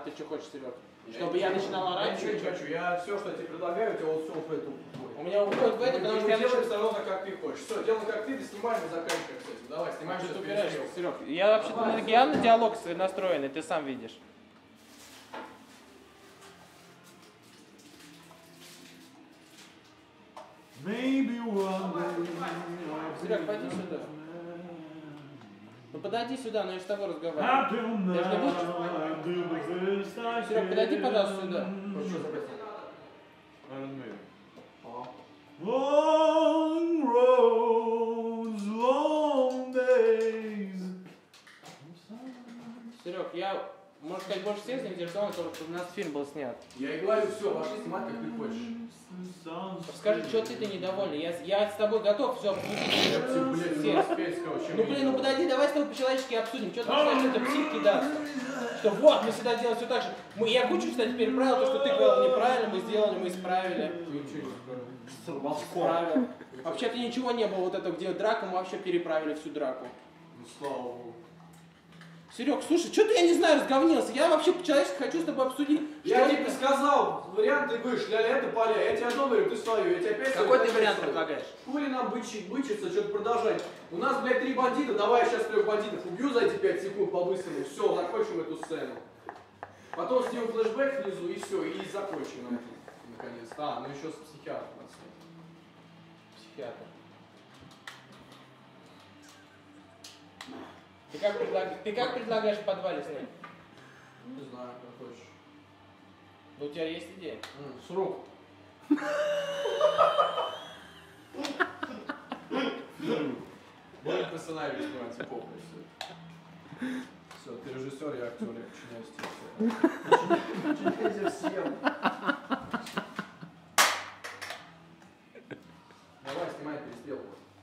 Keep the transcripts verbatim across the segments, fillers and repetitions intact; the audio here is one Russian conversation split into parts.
ты что хочешь, Серег? Чтобы я, я начинал орать? Я ничего не хочу. Я все, что я тебе предлагаю, у тебя вот все вот в эту. У меня уходит в это, потому что я делаю все равно, как ты хочешь. Все, делай как ты, ты снимаешь и заканчиваешь с этим. Давай, снимаешь, что ты упираешься. Серег, я вообще-то на региональный диалог настроенный, ты сам видишь. Серег, пойди сюда. Ну подойди сюда, но я с тобой разговариваю. Ты же не будешь? Серег, подойди, пожалуйста, сюда. Ну что за песня? Long roads, long days. Серег, я, можно сказать, больше всех заинтересован, потому что у нас фильм был снят. Я и говорю, все, пошли снимать, как ты хочешь. Скажи, что ты-то недовольный? Я, я с тобой готов все обсудить. Я тебе, блядь, велосипедского, чем Ну блин, ну подойди, давай с тобой по-человечески обсудим. Что ты начинаешь это псих кидаться? Что вот, мы всегда делаем все так же. Мы, я кучу, кстати, переправил, то, что ты говорил неправильно, мы сделали, мы исправили. Исправил. Вообще-то ничего не было вот этого, где драка, мы вообще переправили всю драку. Ну слава богу. Серег, слушай, что-то я не знаю, разговнился. Я вообще по-человечески хочу с тобой обсудить. Я тебе сказал, варианты будешь, ля-ля, это поля. Я тебе одно говорю, ты свою, я тебе опять... Какой ты вариант предлагаешь? Хули нам бычить, бычиться, что-то продолжать. У нас, блядь, три бандита, давай я сейчас трех бандитов убью за эти пять секунд по-быстрому. Все, закончим эту сцену. Потом снимем флешбэк внизу и все, и закончим на этом, наконец-то. А, ну еще с психиатром у нас нет. Психиатр. Ты как, предлаг... ты как предлагаешь в подвале снять? Не знаю, как хочешь. Ну у тебя есть идея? М, срок. Будем по сценарию снимать, похуй, все. Все, ты режиссер, я актер, я подчиняюсь тебе. Подчиняйся всем. Давай, снимай перестрелку.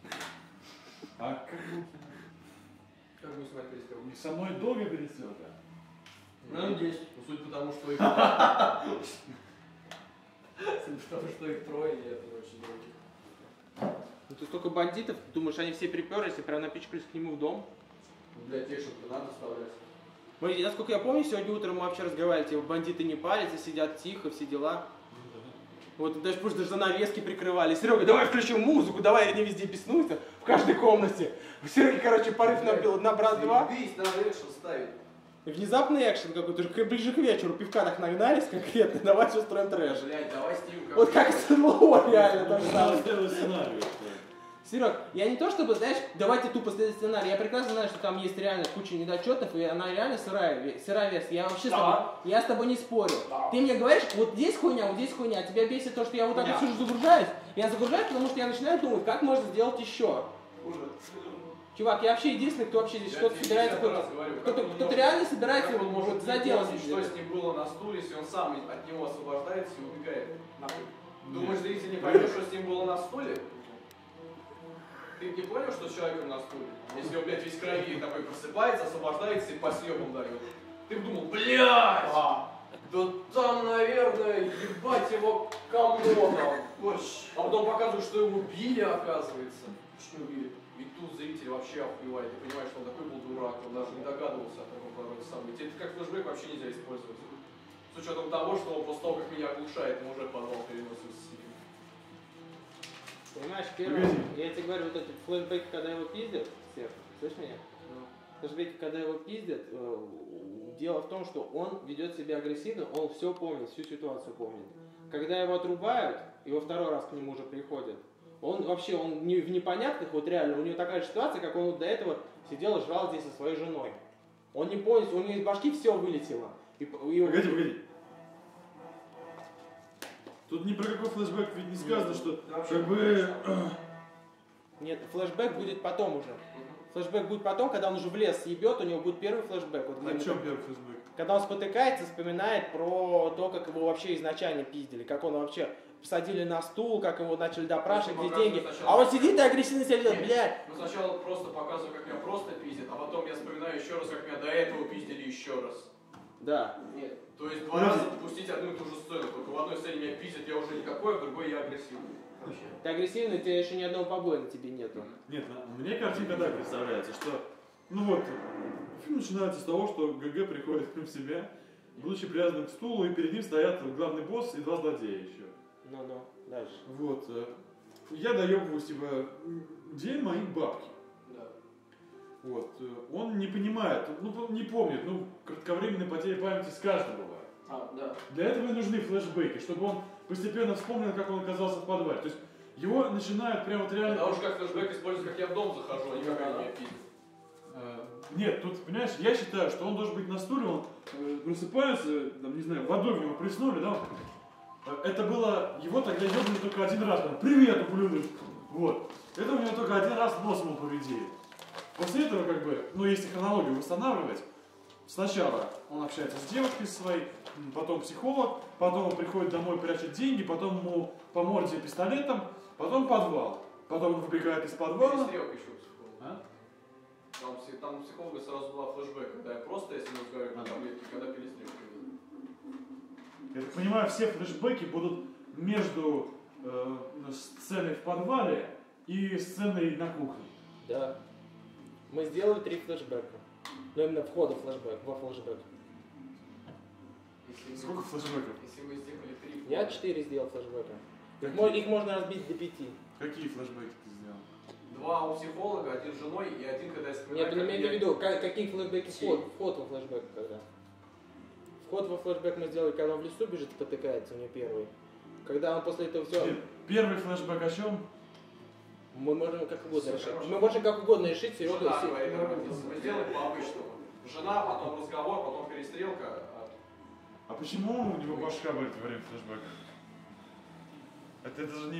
А как будто... Как будем снимать перестрелку? Со мной долго перестрелка? Ну, десять. Ну, суть потому, что их... Потому что их трое, и это не очень долго. Ну ты столько бандитов, думаешь, они все приперлись и прям напичкались к нему в дом? Ну, блядь, тешек-то надо вставлять. Смотрите, насколько я помню, сегодня утром мы вообще разговаривали, типа, бандиты не парятся, сидят тихо, все дела. Вот, даже пусть даже занавески прикрывали. Серега, давай включим музыку, давай они везде беснуются, в каждой комнате. У Сереги, короче, порыв набил на брат два. Заебись, надо экшен ставить. Внезапный экшен какой-то, уже ближе к вечеру пивка так нагнались конкретно, давайте устроим трэш. Блядь, давай снимем как... Вот как СНЛО реально то же самое. Сделай сценарий. Серег, я не то чтобы, знаешь, давайте тупо следовать сценарий, я прекрасно знаю, что там есть реально куча недочетов, и она реально сырая, сырая версия. Я вообще да. с тобой, я с тобой не спорю. Да. Ты мне говоришь, вот здесь хуйня, вот здесь хуйня, тебя бесит то, что я вот так вот сижу загружаюсь. Я загружаюсь, потому что я начинаю думать, как можно сделать еще. Уже. Чувак, я вообще единственный, кто вообще здесь что-то собирается, кто-то, кто-то, кто-то реально собирается как он может вот за дело помнить, что с ним было на стуле, если он сам от него освобождается и убегает. Нахуй. Думаешь, зритель не поймет, что с ним было на стуле? Ты не понял, что с человеком на стуле? Если он, блядь, весь в крови такой просыпается, освобождается и по съебам дает. Ты думал, блядь! А, да там, наверное, ебать его камоном. А потом показывают, что его били, оказывается. Что убили? И тут зритель вообще охуевает. Ты понимаешь, что он такой был дурак, он даже не догадывался о таком повороте событий. Это как флешбэк вообще нельзя использовать. С учетом того, что он после того, как меня оглушает, мы уже в подвал переносим с ним. Понимаешь, первое, я тебе говорю, вот эти флешбеки, когда его пиздят, всех, слышишь меня? Ну. Флешбеки, когда его пиздят, э, дело в том, что он ведет себя агрессивно, он все помнит, всю ситуацию помнит. Когда его отрубают, и во второй раз к нему уже приходят, он вообще, он не, в непонятках, вот реально, у него такая же ситуация, как он вот до этого сидел и жрал здесь со своей женой. Он не понял, у него из башки все вылетело. И, и... Погоди, погоди. Тут ни про какой флешбэк ведь не сказано, Нет, что да, как бы... Нет, флешбэк будет потом уже. Флешбэк будет потом, когда он уже в лес съебет, у него будет первый флешбэк. Вот, О чем первый флешбэк? Когда он спотыкается, вспоминает про то, как его вообще изначально пиздили, как он вообще посадили на стул, как его начали допрашивать, где деньги. Сначала... А он сидит и агрессивно себя ведет, блядь. Ну сначала просто показываю, как меня просто пиздят, а потом я вспоминаю еще раз, как меня до этого пиздили еще раз. Да. Нет. То есть два раза допустить одну и ту же сцену, только в одной сцене меня пиздят, я уже никакой, а в другой я агрессивный. Вообще. Ты агрессивный, у тебя еще ни одного побоя на тебе нету. Нет, мне картинка так представляется, что, ну вот, фильм начинается с того, что ГГ приходит к ним в себя, будучи привязанным к стулу, и перед ним стоят главный босс и два злодея еще. Ну-ну, дальше. Вот. э, Я доебываюсь, типа, где мои бабки? Да. Вот. э, Он не понимает, ну, не помнит, ну, кратковременные потери памяти с каждым бывает. А, да. Для этого и нужны флешбеки, чтобы он постепенно вспомнил, как он оказался в подвале. То есть его начинают прям вот реально... Да уж как флешбэк используется, как я в дом захожу, а не как они меня пиздят. Э, Нет, тут, понимаешь, я считаю, что он должен быть на стуле, он э, просыпается, там, не знаю, водой в него плеснули, да? Э, Это было, его тогда ебнули только один раз, там, привет, ублюдок, вот. Это у него только один раз носом он повредили. После этого, как бы, ну, если хронологию восстанавливать, сначала он общается с девушкой своей, м, потом психолог, потом он приходит домой, прячет деньги, потом ему по морде пистолетом, потом подвал. Потом он выбегает из подвала. Перестрелка еще у психолога. А? Там, пси- там у психолога сразу была флешбэк, когда я просто, если мы разговариваем на таблетке, когда перестрелка. Я так понимаю, все флешбеки будут между э, сценой в подвале и сценой на кухне. Да. Мы сделали три флешбека. Ну, именно входа флешбэк, во флешбэк. Если мы- Сколько флешбеков? Если мы сделали три Я флешбэка. четыре сделал флешбека. Их, Какие? мо- их можно разбить до пяти. Какие флешбеки ты сделал? Два у психолога, один с женой и один, когда я вспоминаю... Нет, ну как имею в я- виду, ка- какие флешбеки Семь. вход, вход во флешбэк когда? Вход во флешбэк мы сделали, когда он в лесу бежит, потыкается у него первый. Когда он после этого все, Нет, первый флешбек о чем? мы можем как угодно Всё, решить. хорошо. Мы можем как угодно решить, Серега. Жена все- говорит, романтизм. Мы сделаем по-обычному. Жена, потом разговор, потом перестрелка. а А почему у него башка болит во время флешбека? Это, это же не